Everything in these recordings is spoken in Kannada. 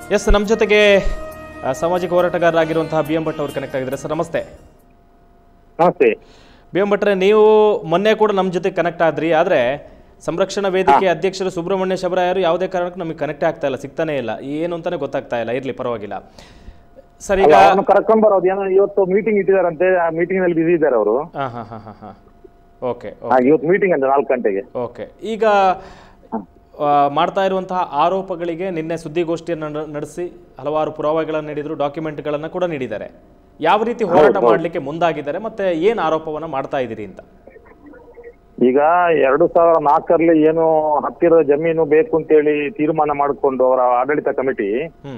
ಎಸ್, ನಮ್ಮ ಜೊತೆಗೆ ಸಾಮಾಜಿಕ ಹೋರಾಟಗಾರರಾಗಿರುವಂತಹ ಬಿ ಎಂ ಭಟ್ ಅವರು ಕನೆಕ್ಟ್ ಆಗಿದ್ದಾರೆ. ಸರ್ ನಮಸ್ತೆ. ನಮಸ್ತೆ ಬಿ ಎಂ ಭಟ್ರೆ, ನೀವು ಮೊನ್ನೆ ಕೂಡ ನಮ್ಮ ಜೊತೆ ಕನೆಕ್ಟ್ ಆದ್ರಿ. ಆದರೆ ಸಂರಕ್ಷಣಾ ವೇದಿಕೆ ಅಧ್ಯಕ್ಷರು ಸುಬ್ರಹ್ಮಣ್ಯ ಶಬರಾಯರು ಯಾವುದೇ ಕಾರಣಕ್ಕೂ ನಮಗೆ ಕನೆಕ್ಟ್ ಆಗ್ತಾ ಇಲ್ಲ, ಸಿಗ್ತಾನೆ ಇಲ್ಲ. ಏನು ಅಂತಾನೆ ಗೊತ್ತಾಗ್ತಾ ಇಲ್ಲ. ಇರ್ಲಿ, ಪರವಾಗಿಲ್ಲ. ಸರ್, ಈಗ ಕರ್ಕೊಂಡ್ ಬರೋದು ಏನೋ ಇವತ್ತು ಮೀಟಿಂಗ್ ಇಟ್ಟಿದಾರಂತೆ, ಆ ಮೀಟಿಂಗ್ ನಲ್ಲಿ ಬಿಸಿ ಇದ್ದಾರೆ ಅವರು. ಓಕೆ, ಇವತ್ತು ಮೀಟಿಂಗ್ ಅಂತ 4 ಗಂಟೆಗೆ. ಓಕೆ. ಈಗ ಮಾಡ್ತಾ ಇರುವಂತಹ ಆರೋಪಗಳಿಗೆ ನಿನ್ನೆ ಸುದ್ದಿಗೋಷ್ಠಿಯನ್ನು ನಡೆಸಿ ಹಲವಾರು ಪುರಾವೆಗಳನ್ನು ನೀಡಿದ್ರು, ಡಾಕ್ಯುಮೆಂಟ್ಗಳನ್ನು ಕೂಡ ನೀಡಿದ್ದಾರೆ. ಯಾವ ರೀತಿ ಹೋರಾಟ ಮಾಡಲಿಕ್ಕೆ ಮುಂದಾಗಿದ್ದಾರೆ, ಮತ್ತೆ ಏನು ಆರೋಪವನ್ನ ಮಾಡ್ತಾ ಇದ್ದೀರಿ ಅಂತ? ಈಗ 2004ರಲ್ಲಿ ಏನು ಹತ್ತಿರದ ಜಮೀನು ಬೇಕು ಅಂತೇಳಿ ತೀರ್ಮಾನ ಮಾಡಿಕೊಂಡು ಅವರ ಆಡಳಿತ ಕಮಿಟಿ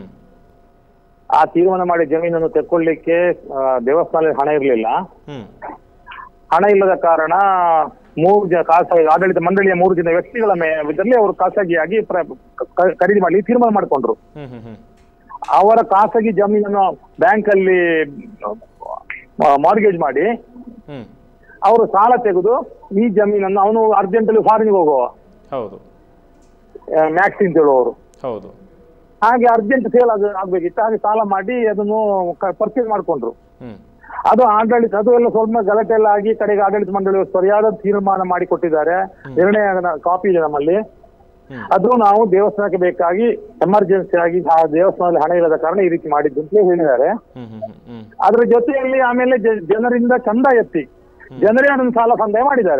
ಆ ತೀರ್ಮಾನ ಮಾಡಿ ಜಮೀನನ್ನು ತೆಕ್ಕೊಳ್ಳಿಕ್ಕೆ ದೇವಸ್ಥಾನದಲ್ಲಿ ಹಣ ಇರಲಿಲ್ಲ. ಹಣ ಇಲ್ಲದ ಕಾರಣ 3 ಖಾಸಗಿ ಆಡಳಿತ ಮಂಡಳಿಯ 3 ಜನ ವ್ಯಕ್ತಿಗಳ ಇದರಲ್ಲಿ ಅವರು ಖಾಸಗಿಯಾಗಿ ಖರೀದಿ ಮಾಡಿ ತೀರ್ಮಾನ ಮಾಡಿಕೊಂಡ್ರು. ಅವರ ಖಾಸಗಿ ಜಮೀನನ್ನು ಬ್ಯಾಂಕ್ ಅಲ್ಲಿ ಮಾರ್ಗೇಜ್ ಮಾಡಿ ಅವರು ಸಾಲ ತೆಗೆದು ಈ ಜಮೀನನ್ನು ಅವನು ಅರ್ಜೆಂಟಲ್ಲಿ ಫಾರಿನ್ಗೆ ಹೋಗುವ ಮ್ಯಾಕ್ಸಿ ಅಂತ ಹೇಳುವವರು, ಹಾಗೆ ಅರ್ಜೆಂಟ್ ಸೇಲ್ ಆಗ್ಬೇಕಿತ್ತು. ಹಾಗೆ ಸಾಲ ಮಾಡಿ ಅದನ್ನು ಪರ್ಚೇಸ್ ಮಾಡ್ಕೊಂಡ್ರು. ಅದು ಆಡಳಿತ ಅದು ಎಲ್ಲ ಸ್ವಲ್ಪ ಗಲಾಟೆ ಎಲ್ಲ ಆಗಿ ಕಡೆಗೆ ಆಡಳಿತ ಮಂಡಳಿ ಸರಿಯಾದ ತೀರ್ಮಾನ ಮಾಡಿ ಕೊಟ್ಟಿದ್ದಾರೆ. ನಿರ್ಣಯ ಕಾಪಿ ಇದೆ ನಮ್ಮಲ್ಲಿ. ಅದು ನಾವು ದೇವಸ್ಥಾನಕ್ಕೆ ಬೇಕಾಗಿ ಎಮರ್ಜೆನ್ಸಿ ಆಗಿ ಆ ದೇವಸ್ಥಾನದಲ್ಲಿ ಹಣ ಇಲ್ಲದ ಕಾರಣ ಈ ರೀತಿ ಮಾಡಿದ್ದು ಅಂತ ಹೇಳಿದ್ದಾರೆ. ಅದ್ರ ಜೊತೆಯಲ್ಲಿ ಆಮೇಲೆ ಜನರಿಂದ ಚಂದ ಎತ್ತಿ ಜನರೇ ಅದನ್ನು ಸಾಲ ಸಂದಾಯ ಮಾಡಿದ್ದಾರೆ.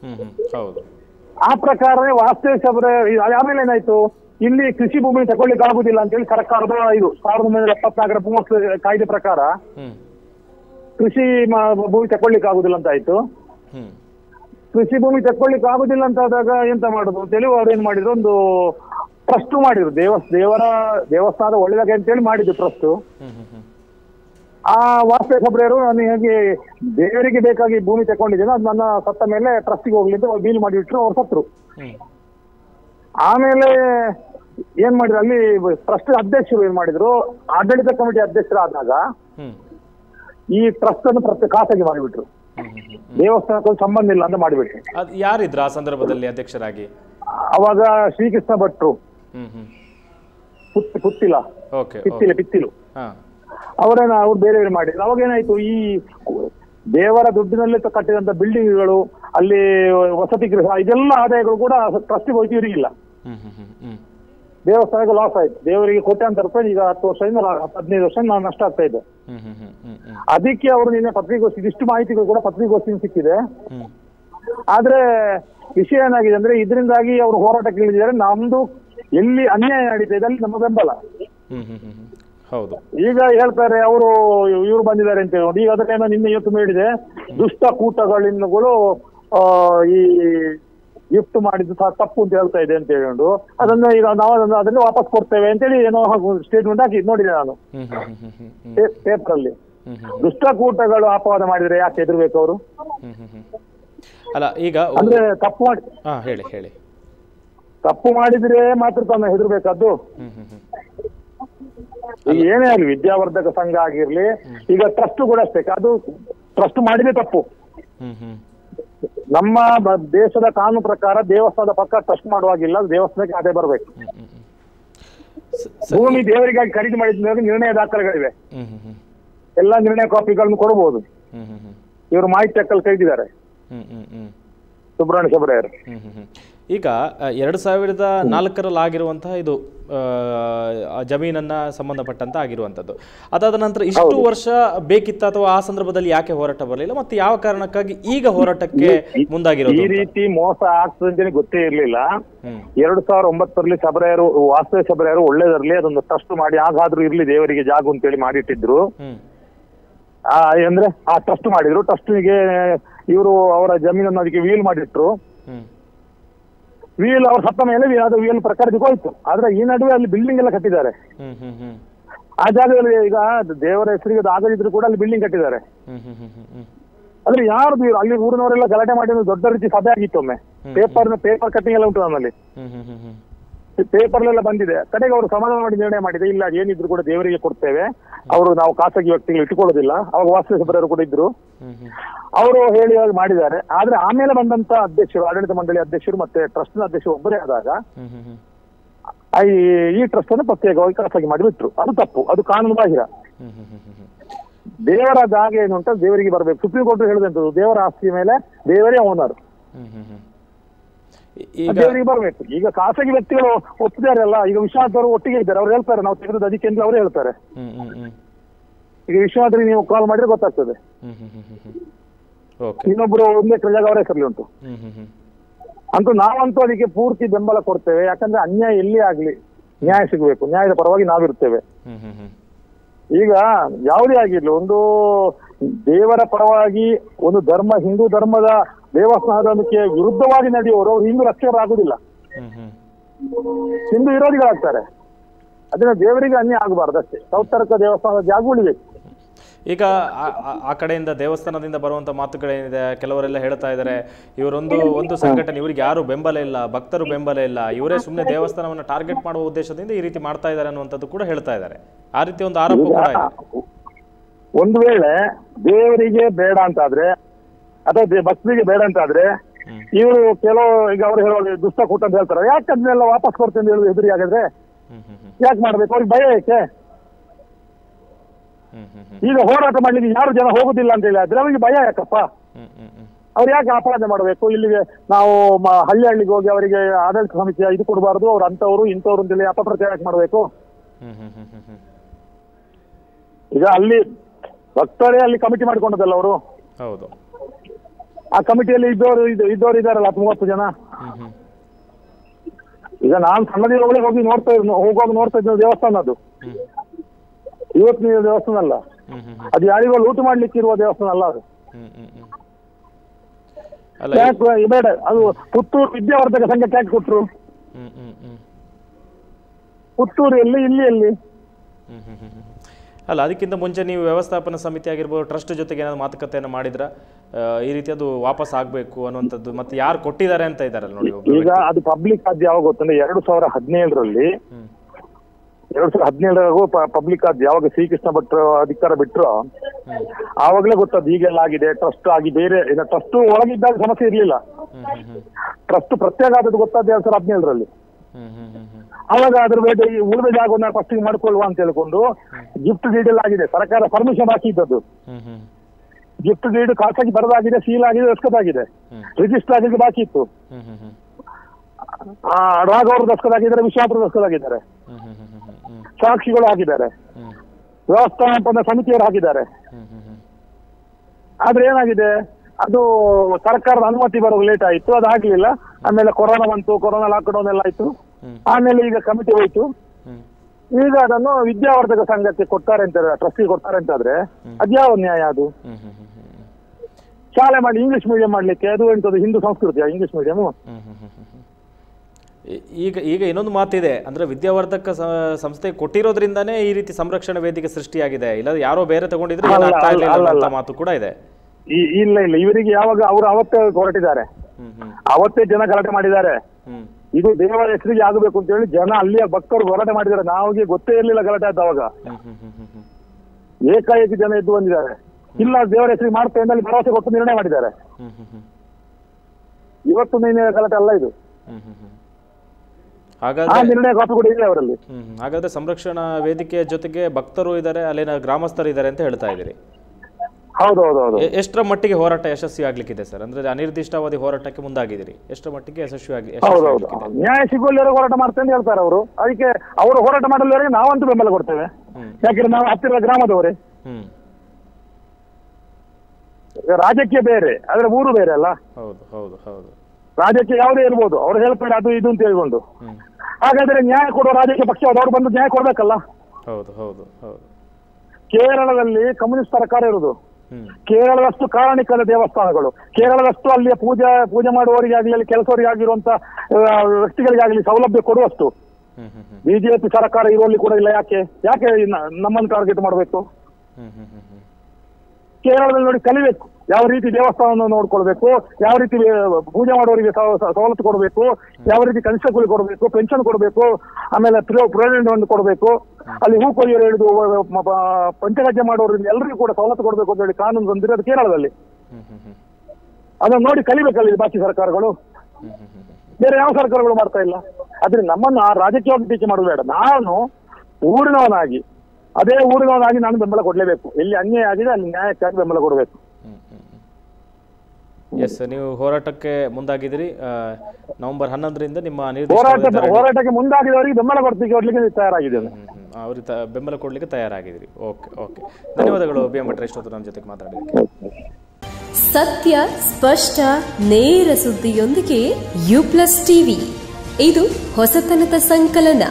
ಆ ಪ್ರಕಾರವೇ ವಾಸ್ತವ ಶಬರ. ಆಮೇಲೆ ಏನಾಯ್ತು, ಇಲ್ಲಿ ಕೃಷಿ ಭೂಮಿ ತಗೊಳ್ಳಿಕ್ಕೆ ಆಗುದಿಲ್ಲ ಅಂತ ಹೇಳಿ ಸರ್ಕಾರದ 1974ರ ಭೂ ಕಾಯ್ದೆ ಪ್ರಕಾರ ಕೃಷಿ ಭೂಮಿ ತಗೊಳ್ಳಿಕ್ಕೆ ಆಗುದಿಲ್ಲ ಅಂತ ಆಯ್ತು. ಕೃಷಿ ಭೂಮಿ ತಗೊಳ್ಳಿಕ್ಕೆ ಆಗುದಿಲ್ಲ ಅಂತ ಆದಾಗ ಎಂತ ಮಾಡುದು ಅಂತೇಳಿ ಅವ್ರು ಏನ್ ಮಾಡಿದ್ರು, ಒಂದು ಟ್ರಸ್ಟ್ ಮಾಡಿದ್ರು. ದೇವಸ್ಥಾನದ ಒಳ್ಳೆದಾಗೆ ಅಂತೇಳಿ ಮಾಡಿದ್ರು ಟ್ರಸ್ಟ್. ಆ ವಾಸ್ತವ ಶಬರಿಯರು ನಾನು ಹೇಗೆ ದೇವರಿಗೆ ಬೇಕಾಗಿ ಭೂಮಿ ತಗೊಂಡಿದ್ದೇನೆ, ಅದು ನನ್ನ ಸತ್ತ ಮೇಲೆ ಟ್ರಸ್ಟಿಗೆ ಹೋಗ್ಲಿ ಅಂತ ಬೀಲ್ ಮಾಡಿಬಿಟ್ರು. ಅವ್ರು ಸತ್ರು. ಆಮೇಲೆ ಏನ್ ಮಾಡಿದ್ರು, ಅಲ್ಲಿ ಟ್ರಸ್ಟ್ ಅಧ್ಯಕ್ಷರು ಏನ್ ಮಾಡಿದ್ರು, ಆಡಳಿತ ಕಮಿಟಿ ಅಧ್ಯಕ್ಷರಾದಾಗ ಈ ಟ್ರಸ್ಟ್ ಅನ್ನು ಖಾಸಗಿ ಮಾಡಿಬಿಟ್ರು. ದೇವಸ್ಥಾನಕ್ಕೆ ಸಂಬಂಧ ಇಲ್ಲ ಅಂತ ಮಾಡಿಬಿಟ್ರು. ಯಾರಿದ್ರು ಆ ಸಂದರ್ಭದಲ್ಲಿ ಅಧ್ಯಕ್ಷರಾಗಿ? ಅವಾಗ ಶ್ರೀಕೃಷ್ಣ ಭಟ್ರು, ಪಿತ್ತಿಲು ಅವ್ರು ಬೇರೆ ಬೇರೆ ಮಾಡಿದ್ರು. ಅವಾಗ ಏನಾಯ್ತು, ಈ ದೇವರ ದುಡ್ಡಿನಲ್ಲೇ ಕಟ್ಟಿದಂತ ಬಿಲ್ಡಿಂಗ್ಗಳು, ಅಲ್ಲಿ ವಸತಿ ಗೃಹ, ಇದೆಲ್ಲ ಆದಾಯಗಳು ಕೂಡ ಟ್ರಸ್ಟಿಗೆ ಹೋಯ್ತು, ಇವರಿಗಿಲ್ಲ. ದೇವಸ್ಥಾನಕ್ಕೆ ಲಾಸ್ ಆಯ್ತು. ದೇವರಿಗೆ ಕೋಟ್ಯಾಂತರ ರೂಪಾಯಿ ಈಗ 10 ವರ್ಷದಿಂದ 15 ವರ್ಷ ನಾವು ನಷ್ಟ ಆಗ್ತಾ ಇದೆ. ಅದಕ್ಕೆ ಅವರು ನಿನ್ನೆ ಪತ್ರಿಕಾಗೋಷ್ಠಿ, ಇಷ್ಟು ಮಾಹಿತಿಗಳು ಕೂಡ ಪತ್ರಿಕಾಗೋಷ್ಠಿ ಸಿಕ್ಕಿದೆ. ಆದ್ರೆ ವಿಷಯ ಏನಾಗಿದೆ ಅಂದ್ರೆ, ಇದರಿಂದಾಗಿ ಅವರು ಹೋರಾಟಕ್ಕೆ ಇಳಿದಿದ್ದಾರೆ. ನಮ್ದು ಎಲ್ಲಿ ಅನ್ಯಾಯ ನಡೀತಾ ಇದೆ ಅಲ್ಲಿ ನಮ್ಮ ಬೆಂಬಲ. ಈಗ ಹೇಳ್ತಾರೆ ಅವರು ಇವರು ಬಂದಿದ್ದಾರೆ ಅಂತ ಹೇಳಿ. ಈಗ ಅದನ್ನೇನೋ ನಿನ್ನೆ ಇವತ್ತು ಹೇಳಿದೆ, ದುಷ್ಟ ಕೂಟಗಳಿಂದಗಳು ಈ ಗಿಫ್ಟ್ ಮಾಡಿದ್ದು ತಪ್ಪು ಅಂತ ಹೇಳ್ತಾ ಇದೆ ಅಂತ ಹೇಳಿಕೊಂಡು ಅದನ್ನ ಈಗ ನಾವು ಅದನ್ನ ವಾಪಸ್ ಕೊಡ್ತೇವೆ ಅಂತೇಳಿ ಏನೋ ಸ್ಟೇಟ್ಮೆಂಟ್ ಹಾಕಿ ನೋಡಿದೆ ನಾನು ಪೇಪರ್ ಅಲ್ಲಿ. ದುಷ್ಟಕೂಟಗಳು ಅಪವಾದ ಮಾಡಿದ್ರೆ ಯಾಕೆ ಹೆದರ್ಬೇಕು ಅವರು? ಅಲ್ಲ, ಈಗ ಅಂದ್ರೆ ತಪ್ಪು ಮಾಡಿ ತಪ್ಪು ಮಾಡಿದ್ರೆ ಮಾತ್ರ ತಾನು ಹೆದರ್ಬೇಕಾದ್ದು. ಈಗ ಏನೇ ಆಗಲಿ, ವಿದ್ಯಾವರ್ಧಕ ಸಂಘ ಆಗಿರ್ಲಿ, ಈಗ ಟ್ರಸ್ಟ್ ಕೂಡ ಅಷ್ಟೇ, ಅದು ಟ್ರಸ್ಟ್ ಮಾಡಿದ್ರೆ ತಪ್ಪು. ನಮ್ಮ ದೇಶದ ಕಾನೂನು ಪ್ರಕಾರ ದೇವಸ್ಥಾನದ ಪಕ್ಕ ಟ್ರಸ್ಟ್ ಮಾಡುವಾಗಿಲ್ಲ, ದೇವಸ್ಥಾನಕ್ಕೆ ಅದೇ ಬರ್ಬೇಕು. ಭೂಮಿ ದೇವರಿಗಾಗಿ ಖರೀದಿ ಮಾಡಿದ ನಿರ್ಣಯ ದಾಖಲೆಗಳಿವೆ, ಎಲ್ಲಾ ನಿರ್ಣಯ ಕಾಪಿಗಳನ್ನು ಕೊಡಬಹುದು. ಇವರು ಮಾಹಿತಿ ಹಕ್ಕಲ್ಲಿ ತೆಗೆದಿದ್ದಾರೆ ಸುಬ್ರಹ್ಮಣ್ಯ ಶಬರಾಯರು. ಈಗ 2004ರಲ್ಲಿ ಆಗಿರುವಂತಹ ಇದು ಜಮೀನನ್ನ ಸಂಬಂಧಪಟ್ಟಂತ ಆಗಿರುವಂತದ್ದು. ಅದಾದ ನಂತರ ಇಷ್ಟು ವರ್ಷ ಬೇಕಿತ್ತ, ಅಥವಾ ಆ ಸಂದರ್ಭದಲ್ಲಿ ಯಾಕೆ ಹೋರಾಟ ಬರಲಿಲ್ಲ, ಮತ್ತೆ ಯಾವ ಕಾರಣಕ್ಕಾಗಿ ಈಗ ಹೋರಾಟಕ್ಕೆ ಮುಂದಾಗಿರೋದು? ಈ ರೀತಿ ಮೋಸ ಆಗ್ತದೆ ಅಂತ ಗೊತ್ತೇ ಇರ್ಲಿಲ್ಲ. 2009ರಲ್ಲಿ ಶಬರಾಯರು, ವಾಸ್ತವ ಶಬರಾಯರು ಒಳ್ಳೇದರ್ಲಿ ಅದೊಂದು ಟ್ರಸ್ಟ್ ಮಾಡಿ ಹಾಗಾದ್ರೂ ಇರ್ಲಿ ದೇವರಿಗೆ ಜಾಗ ಅಂತೇಳಿ ಮಾಡಿಟ್ಟಿದ್ರು. ಅಂದ್ರೆ ಆ ಟ್ರಸ್ಟ್ ಮಾಡಿದ್ರು. ಟ್ರಸ್ಟ್ಗೆ ಇವರು ಅವರ ಜಮೀನನ್ನು ಅದಕ್ಕೆ ವೀಲ್ ಮಾಡಿಟ್ರು. ವೀಲ್ ಅವ್ರ ಸತ್ತ ಮೇಲೆ ಅದು ವೀಲ್ ಪ್ರಕಾರಕ್ಕೆ ಹೋಯ್ತು. ಆದ್ರೆ ಈ ನಡುವೆ ಅಲ್ಲಿ ಬಿಲ್ಡಿಂಗ್ ಎಲ್ಲ ಕಟ್ಟಿದ್ದಾರೆ. ಆ ಜಾಗದಲ್ಲಿ ಈಗ ದೇವರ ಹೆಸರಿಗೆ ಆಗದಿದ್ರು ಕೂಡ ಅಲ್ಲಿ ಬಿಲ್ಡಿಂಗ್ ಕಟ್ಟಿದ್ದಾರೆ. ಆದ್ರೆ ಯಾರ್ದು ಅಲ್ಲಿ ಊರಿನವರೆಲ್ಲ ಗಲಾಟೆ ಮಾಡಿ ದೊಡ್ಡ ರೀತಿ ಸಭೆ ಆಗಿತ್ತು. ಒಮ್ಮೆ ಪೇಪರ್ ಕಟ್ಟಿಂಗ್ ಎಲ್ಲ ಉಂಟು ನಮ್ಮಲ್ಲಿ, ಪೇಪರ್ಲೆಲ್ಲ ಬಂದಿದೆ. ಕಡೆಗೆ ಅವರು ಸಮಾಧಾನ ಮಾಡಿ ನಿರ್ಣಯ ಮಾಡಿದೆ, ಇಲ್ಲ ಏನಿದ್ರು ಕೂಡ ದೇವರಿಗೆ ಕೊಡ್ತೇವೆ, ಅವರು ನಾವು ಖಾಸಗಿ ವ್ಯಕ್ತಿಗಳು ಇಟ್ಟುಕೊಳ್ಳೋದಿಲ್ಲ. ಅವಾಗ ವಾಸ್ತವ ಶಬರಾಯರು ಕೂಡ ಇದ್ರು, ಅವರು ಹೇಳಿ ಮಾಡಿದ್ದಾರೆ. ಆದ್ರೆ ಆಮೇಲೆ ಬಂದಂತ ಅಧ್ಯಕ್ಷರು, ಆಡಳಿತ ಮಂಡಳಿ ಅಧ್ಯಕ್ಷರು ಮತ್ತೆ ಟ್ರಸ್ಟ್ ನ ಅಧ್ಯಕ್ಷರು ಒಬ್ಬರೇ ಆದಾಗ ಈ ಟ್ರಸ್ಟ್ ಅನ್ನು ಪ್ರತ್ಯೇಕವಾಗಿ ಖಾಸಗಿ ಮಾಡಿ ಬಿಟ್ರು. ಅದು ತಪ್ಪು, ಅದು ಕಾನೂನು ಬಾಹಿರ. ದೇವರ ಜಾಗ ಏನು ಅಂತ ದೇವರಿಗೆ ಬರಬೇಕು. ಸುಪ್ರೀಂ ಕೋರ್ಟ್ ಹೇಳಿದಂಥದ್ದು ದೇವರ ಆಸ್ತಿ ಮೇಲೆ ದೇವರೇ ಓನರ್, ದೇವರಿಗೆ ಬರಬೇಕು. ಈಗ ಖಾಸಗಿ ವ್ಯಕ್ತಿಗಳು ಒಪ್ಪಿದಾರಲ್ಲ, ಈಗ ವಿಶ್ವನಾಥ್ ಒಟ್ಟಿಗೆ ಇದ್ದಾರೆ, ಅವ್ರು ಹೇಳ್ತಾರೆ ನಾವು ತೆಗೆದು ಅದಕ್ಕೆ ಅಂತ ಅವರೇ ಹೇಳ್ತಾರೆ. ಈಗ ವಿಶ್ವನಾಥ್ರಿಗೆ ನೀವು ಕಾಲ್ ಮಾಡಿದ್ರೆ ಗೊತ್ತಾಗ್ತದೆ. ಇನ್ನೊಬ್ರು ಒಂದೇ ಜಾಗ ಅವರ ಹೆಸರಲ್ಲಿ ಉಂಟು. ಅಂತೂ ನಾವಂತೂ ಅದಕ್ಕೆ ಪೂರ್ತಿ ಬೆಂಬಲ ಕೊಡ್ತೇವೆ. ಯಾಕಂದ್ರೆ ಅನ್ಯಾಯ ಎಲ್ಲಿ ಆಗ್ಲಿ ನ್ಯಾಯ ಸಿಗಬೇಕು, ನ್ಯಾಯದ ಪರವಾಗಿ ನಾವಿರ್ತೇವೆ. ಈಗ ಯಾವುದೇ ಆಗಿರ್ಲಿ, ಒಂದು ದೇವರ ಪರವಾಗಿ ಒಂದು ಧರ್ಮ, ಹಿಂದೂ ಧರ್ಮದ ದೇವಸ್ಥಾನಕ್ಕೆ ವಿರುದ್ಧವಾಗಿ ನಡೆಯುವವರು ಅವ್ರು ಹಿಂದೂ ರಕ್ಷಕರಾಗುದಿಲ್ಲ, ಹಿಂದೂ ವಿರೋಧಿಗಳಾಗ್ತಾರೆ. ಅದನ್ನ ದೇವರಿಗೆ ಅನ್ಯಾಯ ಆಗಬಾರ್ದು ಅಷ್ಟೇ. ಸೌತರ್ಕ ದೇವಸ್ಥಾನದ ಜಾಗ ಉಳಿಬೇಕು. ಈಗ ಆ ಕಡೆಯಿಂದ ದೇವಸ್ಥಾನದಿಂದ ಬರುವಂತ ಮಾತುಗಳೇನಿದೆ, ಕೆಲವರೆಲ್ಲ ಹೇಳ್ತಾ ಇದ್ದಾರೆ ಒಂದು ಸಂಘಟನೆ, ಇವರಿಗೆ ಯಾರು ಬೆಂಬಲ ಇಲ್ಲ, ಭಕ್ತರು ಬೆಂಬಲ ಇಲ್ಲ, ಇವರೇ ಸುಮ್ಮನೆ ದೇವಸ್ಥಾನವನ್ನು ಟಾರ್ಗೆಟ್ ಮಾಡುವ ಉದ್ದೇಶದಿಂದ ಈ ರೀತಿ ಮಾಡ್ತಾ ಇದ್ದಾರೆ ಅನ್ನುವಂಥದ್ದು ಕೂಡ ಹೇಳ್ತಾ ಇದ್ದಾರೆ. ಆ ರೀತಿ ಒಂದು ಆರೋಪ ಕೂಡ ಇದೆ. ಒಂದು ವೇಳೆ ದೇವರಿಗೆ ಬೇಡ ಅಂತಾದ್ರೆ ಅಥವಾ ಭಕ್ತರಿಗೆ ಬೇಡ ಅಂತಾದ್ರೆ ಇವರು ಕೆಲವು ಈಗ ಅವ್ರು ಹೇಳುವಾಗ ದುಷ್ಟ ಕೂಟ ಅಂತ ಹೇಳ್ತಾರೆ. ಯಾಕೆ ಅದನ್ನೆಲ್ಲ ವಾಪಸ್ ಕೊಡ್ತೀನಿ ಅಂತ ಹೇಳುದು ಎದುರಿ ಹಾಗಾದ್ರೆ ಯಾಕೆ ಮಾಡ್ಬೇಕು? ಅವ್ರಿಗೆ ಭಯ ಏಕೆ? ಈಗ ಹೋರಾಟ ಮಾಡ್ಲಿಕ್ಕೆ ಯಾರು ಜನ ಹೋಗುದಿಲ್ಲ ಅಂತ ಹೇಳಿ ಆದ್ರೆ ಅವರಿಗೆ ಭಯ ಯಾಕಪ್ಪ? ಅವ್ರು ಯಾಕೆ ಅಪರಾಧ ಮಾಡಬೇಕು? ಇಲ್ಲಿಗೆ ನಾವು ಹಳ್ಳಿಗೆ ಹೋಗಿ ಅವರಿಗೆ ಆಡಳಿತ ಸಮಿತಿಯ ಇದು ಕೊಡಬಾರ್ದು, ಅವ್ರು ಅಂತವ್ರು ಇಂಥವ್ರು ಅಂತೇಳಿ ಅಪಪ್ರಚಾರ ಯಾಕೆ ಮಾಡ್ಬೇಕು? ಈಗ ಅಲ್ಲಿ ಭಕ್ತರೇ ಅಲ್ಲಿ ಕಮಿಟಿ ಮಾಡ್ಕೊಂಡದಲ್ಲ ಅವರು. ಹೌದು, ಆ ಕಮಿಟಿಯಲ್ಲಿ ಇದ್ದವರು ಇದಾರಲ್ಲ 30 ಜನ. ಈಗ ನಾನು ಸಣ್ಣದಿರೋಗಳೇ ಹೋಗುವಾಗ ನೋಡ್ತಾ ಇದ್ದ ದೇವಸ್ಥಾನ ಅದು. ಇವತ್ತಿನ ದೇವಸ್ಥಾನ ಅಲ್ಲ ಅದು, ಯಾರಿಗೋ ಲೂಟು ಮಾಡ್ಲಿಕ್ಕೆ ಇರುವ ದೇವಸ್ಥಾನ ಅಲ್ಲ ಅದು. ಬೇಡ, ಅದು ಪುತ್ತೂರು ವಿದ್ಯಾವರ್ಧಕ ಸಂಘಕ್ಕೆ ಯಾಕೆ ಕೊಟ್ರು? ಪುತ್ತೂರು ಎಲ್ಲಿ, ಇಲ್ಲಿ ಎಲ್ಲಿ? ಅಲ್ಲ, ಅದಕ್ಕಿಂತ ಮುಂಚೆ ನೀವು ವ್ಯವಸ್ಥಾಪನಾ ಸಮಿತಿ ಆಗಿರ್ಬೋದು, ಟ್ರಸ್ಟ್ ಜೊತೆಗೆ ಏನಾದ್ರು ಮಾತುಕತೆಯನ್ನು ಮಾಡಿದ್ರ ಈ ರೀತಿ ಅದು ವಾಪಸ್ ಆಗ್ಬೇಕು ಅನ್ನುವಂಥದ್ದು? ಮತ್ತೆ ಯಾರು ಕೊಟ್ಟಿದ್ದಾರೆ ಅಂತ ಇದಾರಲ್ಲ ನೋಡಿ. ಈಗ ಅದು ಪಬ್ಲಿಕ್ ಆದ್ ಯಾವಾಗ ಗೊತ್ತಂದ್ರೆ 2017ರಲ್ಲಿ 2017 ಪಬ್ಲಿಕ್ ಆದ್ ಯಾವಾಗ ಶ್ರೀಕೃಷ್ಣ ಭಟ್ರು ಅಧಿಕಾರ ಬಿಟ್ರು ಆವಾಗಲೇ ಗೊತ್ತದ್ದು ಹೀಗೆಲ್ಲ ಆಗಿದೆ. ಟ್ರಸ್ಟ್ ಆಗಿ ಬೇರೆ ಟ್ರಸ್ಟ್ ಒಳಗಿದ್ದಾಗ ಸಮಸ್ಯೆ ಇರ್ಲಿಲ್ಲ, ಟ್ರಸ್ಟ್ ಪ್ರತ್ಯೇಕ ಆದದ್ದು ಗೊತ್ತಾದ 2017ರಲ್ಲಿ. ಅವಾಗ ಅದ್ರ ಮೇಲೆ ಈ ಉಳಿದ ಜಾಗವನ್ನ ಫಸ್ಟ್ ಮಾಡ್ಕೊಳ್ಳುವ ಅಂತ ಹೇಳ್ಕೊಂಡು ಗಿಫ್ಟ್ ಡೀಡ್ ಎಲ್ಲ ಆಗಿದೆ, ಸರ್ಕಾರ ಪರ್ಮಿಷನ್ ಹಾಕಿದ್ದದ್ದು. ಗಿಫ್ಟ್ ಡೀಡ್ ಖಾಸಗಿ ಬರದಾಗಿದೆ, ಸೀಲ್ ಆಗಿದೆ, ದಸ್ಕತ್ತಾಗಿದೆ, ರಿಜಿಸ್ಟರ್ ಆಗಿದ್ದು ಬಾಕಿ ಇತ್ತು. ರಾಘವ್ ಅವರು ದಸ್ಕತ್ತಾಗಿದ್ದಾರೆ, ವಿಶ್ವಾಪುರ ದಸ್ಕತ್ತಾಗಿದ್ದಾರೆ, ಸಾಕ್ಷಿಗಳು ಹಾಕಿದ್ದಾರೆ, ವ್ಯವಸ್ಥಾಪನಾ ಸಮಿತಿಯವರು ಹಾಕಿದ್ದಾರೆ. ಆದ್ರೆ ಏನಾಗಿದೆ, ಅದು ಸರ್ಕಾರದ ಅನುಮತಿ ಬರೋದು ಲೇಟ್ ಆಯ್ತು, ಅದು ಆಗ್ಲಿಲ್ಲ. ಆಮೇಲೆ ಕೊರೋನಾ ಬಂತು, ಕೊರೋನಾ ಲಾಕ್ಡೌನ್ ಎಲ್ಲ ಆಯ್ತು. ಆಮೇಲೆ ಈಗ ಕಮಿಟಿ ಹೋಯ್ತು. ಈಗ ಅದನ್ನು ವಿದ್ಯಾವರ್ಧಕ ಸಂಘಕ್ಕೆ ಕೊಡ್ತಾರೆ ಅಂತ, ಟ್ರಸ್ಟಿಗೆ ಕೊಡ್ತಾರೆ ಅಂತಾದ್ರೆ ಅದ್ಯಾವ ನ್ಯಾಯ? ಅದು ಶಾಲೆ ಮಾಡಿ ಇಂಗ್ಲಿಷ್ ಮೀಡಿಯಂ ಮಾಡ್ಲಿಕ್ಕೆ, ಅದು ಎಂತದ್ದು ಹಿಂದೂ ಸಂಸ್ಕೃತಿಯ ಇಂಗ್ಲಿಷ್ ಮೀಡಿಯಂ? ಈಗ ಇನ್ನೊಂದು ಮಾತಿದೆ, ಅಂದ್ರೆ ವಿದ್ಯಾವರ್ಧಕ ಸಂಸ್ಥೆ ಕೊಟ್ಟಿರೋದ್ರಿಂದಾನೇ ಈ ರೀತಿ ಸಂರಕ್ಷಣಾ ವೇದಿಕೆ ಸೃಷ್ಟಿಯಾಗಿದೆ, ಇಲ್ಲ ಯಾರೋ ಬೇರೆ ತಗೊಂಡಿದ್ರೆ ಮಾತು ಕೂಡ ಇದೆ. ಇಲ್ಲ, ಇವರಿಗೆ ಯಾವಾಗ ಅವರು ಅವತ್ತೇ ಹೊರಟಿದ್ದಾರೆ, ಅವತ್ತೇ ಜನ ಗಲಾಟೆ ಮಾಡಿದ್ದಾರೆ. ಇದು ದೇವರ ಹೆಸರಿಗೆ ಆಗಬೇಕು ಅಂತ ಹೇಳಿ ಜನ ಅಲ್ಲಿಯ ಭಕ್ತರು ಗಲಾಟೆ ಮಾಡಿದ್ದಾರೆ. ನಾವಿಗೆ ಗೊತ್ತೇ ಇರಲಿಲ್ಲ ಗಲಾಟೆ ಆದ ಅವಾಗ. ಏಕಾಏಕಿ ಜನ ಎದ್ದು ಬಂದಿದ್ದಾರೆ. ಇಲ್ಲ, ದೇವರ ಹೆಸರಿಗೆ ಮಾಡ್ತೇವೆ ಅಂತ ಭರವಸೆ ಕೊಟ್ಟು ನಿರ್ಣಯ ಮಾಡಿದ್ದಾರೆ. ಇವತ್ತು ಗಲಾಟೆ ಅಲ್ಲ ಇದು, ನಿರ್ಣಯ ಕಾಪಿ ಕೂಡ ಇದೆ ಅವರಲ್ಲಿ. ಹಾಗಾದ್ರೆ ಸಂರಕ್ಷಣಾ ವೇದಿಕೆಯ ಜೊತೆಗೆ ಭಕ್ತರು ಇದ್ದಾರೆ, ಅಲ್ಲಿನ ಗ್ರಾಮಸ್ಥರು ಇದ್ದಾರೆ ಅಂತ ಹೇಳ್ತಾ ಇದ್ದೀರಿ. ಹೌದೌದು. ಎಷ್ಟರ ಮಟ್ಟಿಗೆ ಹೋರಾಟ ಯಶಸ್ವಿ ಆಗ್ಲಿಕ್ಕಿದೆ ಸರ್? ಅಂದ್ರೆ ಅನಿರ್ದಿಷ್ಟಾವಧಿ ಹೋರಾಟಕ್ಕೆ ಮುಂದಾಗಿದ್ದೀರಿ, ಎಷ್ಟರ ಮಟ್ಟಿಗೆ ಯಶಸ್ವಿ ಆಗಿ? ಹೌದೌದು, ನ್ಯಾಯ ಸಿಗುವಲ್ಲಿವರೆಗೆ ಹೋರಾಟ ಮಾಡ್ತೇವೆ ಅಂತ ಹೇಳ್ತಾರೆ ಅವರು. ಅದಕ್ಕೆ ಅವರು ಹೋರಾಟ ಮಾಡಲಿವರೆಗೆ ನಾವಂತೂ ಬೆಂಬಲ ಕೊಡ್ತೇವೆ. ಯಾಕಂದ್ರೆ ನಾವು ಹತ್ತಿರ ಗ್ರಾಮದವರೇ. ರಾಜಕೀಯ ಬೇರೆ, ಆದ್ರೆ ಊರು ಬೇರೆ ಅಲ್ಲ. ಹೌದು ಹೌದು ಹೌದು. ರಾಜಕೀಯ ಯಾವುದೇ ಇರ್ಬೋದು, ಅವ್ರು ಹೇಳ್ತಾರೆ ಅದು ಇದು ಅಂತ ಹೇಳ್ಕೊಂಡು. ಹಾಗಾದ್ರೆ ನ್ಯಾಯ ಕೊಡುವ ರಾಜಕೀಯ ಪಕ್ಷ ಅವ್ರು ಬಂದು ನ್ಯಾಯ ಕೊಡ್ಬೇಕಲ್ಲ. ಹೌದು ಹೌದು ಹೌದು. ಕೇರಳದಲ್ಲಿ ಕಮ್ಯುನಿಸ್ಟ್ ಸರ್ಕಾರ ಇರುವುದು. ಕೇರಳದಷ್ಟು ಕಾರಣಿಕದ ದೇವಸ್ಥಾನಗಳು, ಕೇರಳದಷ್ಟು ಅಲ್ಲಿಯ ಪೂಜೆ ಮಾಡುವವರಿಗಾಗಲಿ, ಅಲ್ಲಿ ಕೆಲಸವರಿಗಾಗಿರುವಂತ ವ್ಯಕ್ತಿಗಳಿಗಾಗಲಿ ಸೌಲಭ್ಯ ಕೊಡುವಷ್ಟು ಬಿಜೆಪಿ ಸರ್ಕಾರ ಇರುವಲ್ಲಿ ಕೂಡ ಇಲ್ಲ. ಯಾಕೆ ನಮ್ಮನ್ನು ಟಾರ್ಗೆಟ್ ಮಾಡಬೇಕು? ಕೇರಳದಲ್ಲಿ ನೋಡಿ ಕಲಿಬೇಕು, ಯಾವ ರೀತಿ ದೇವಸ್ಥಾನವನ್ನು ನೋಡ್ಕೊಳ್ಬೇಕು, ಯಾವ ರೀತಿ ಪೂಜೆ ಮಾಡುವವರಿಗೆ ಸವಲತ್ತು ಕೊಡಬೇಕು, ಯಾವ ರೀತಿ ಕನಿಷ್ಠ ಕೂಲಿ ಕೊಡಬೇಕು, ಪೆನ್ಷನ್ ಕೊಡಬೇಕು, ಆಮೇಲೆ ಪ್ರೊವಿಡೆಂಟ್ ಫಂಡ್ ಕೊಡಬೇಕು, ಅಲ್ಲಿ ಹೂ ಕೊಯ್ಯೋರು ಹಿಡಿದು ಪಂಚಗಜ್ಜೆ ಮಾಡೋರಿಗೆ ಎಲ್ಲರಿಗೂ ಕೂಡ ಸವಲತ್ತು ಕೊಡಬೇಕು ಅಂತ ಹೇಳಿ ಕಾನೂನು ಬಂದಿರೋದು ಕೇರಳದಲ್ಲಿ. ಅದನ್ನು ನೋಡಿ ಕಲಿಬೇಕಲ್ಲ ಬಾಕಿ ಸರ್ಕಾರಗಳು, ಬೇರೆ ಯಾವ ಸರ್ಕಾರಗಳು ಮಾಡ್ತಾ ಇಲ್ಲ. ಆದ್ರೆ ನಮ್ಮನ್ನು ಆ ರಾಜಕೀಯವಾಗಿ ಟೀಕೆ ಮಾಡೋದು ಬೇಡ. ನಾನು ಊರಿನವನಾಗಿ ಅದೇ ಊರಿನವನಾಗಿ ನಾನು ಬೆಂಬಲ ಕೊಡ್ಲೇಬೇಕು. ಎಲ್ಲಿ ಅನ್ಯಾಯ ಆಗಿದೆ ಅಲ್ಲಿ ನ್ಯಾಯಕ್ಕಾಗಿ ಬೆಂಬಲ ಕೊಡಬೇಕು. ಎಸ್, ನೀವು ಹೋರಾಟಕ್ಕೆ ಮುಂದಾಗಿದ್ದೀರಿ. ನವೆಂಬರ್ 11ರಿಂದ ನಿಮ್ಮ ಹೋರಾಟಕ್ಕೆ ಮುಂದಾಗಿದವರಿಗೆ ಬೆಂಬಲ ಕೊಡ್ಲಿಕ್ಕೆ ತಯಾರಾಗಿದ್ದೇನೆ. ಅವ್ರಿಗೆ ಬೆಂಬಲ ಕೊಡ್ಲಿಕ್ಕೆ ತಯಾರಾಗಿದ್ದೀರಿ. ಓಕೆ ಓಕೆ, ಧನ್ಯವಾದಗಳು ಬಿ ಎಂ ಭಟ್ರೆ, ಇಷ್ಟೊತ್ತು ನಮ್ಮ ಜೊತೆಗೆ ಮಾತಾಡಲಿಕ್ಕೆ. ಸತ್ಯ, ಸ್ಪಷ್ಟ, ನೇರ ಸುದ್ದಿಯೊಂದಿಗೆ U+ ಟಿವಿ, ಇದು ಹೊಸತನದ ಸಂಕಲನ.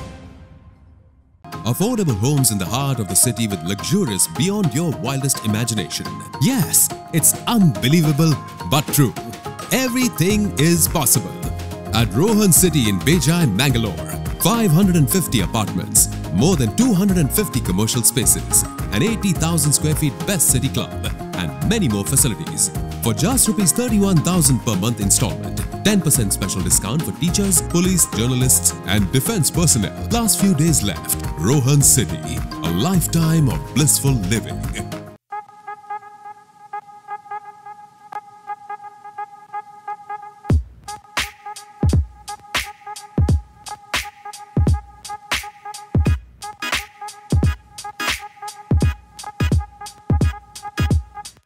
Affordable homes in the heart of the city with luxurious beyond your wildest imagination. Yes, it's unbelievable but true. Everything is possible. At Rohan City in Bejai, Mangalore, 550 apartments, more than 250 commercial spaces, an 80,000 square feet best city club, and many more facilities. For just rupees 31,000 per month installment, 10% special discount for teachers, police, journalists, and defense personnel. Last few days left. Rohan City, a lifetime of blissful living.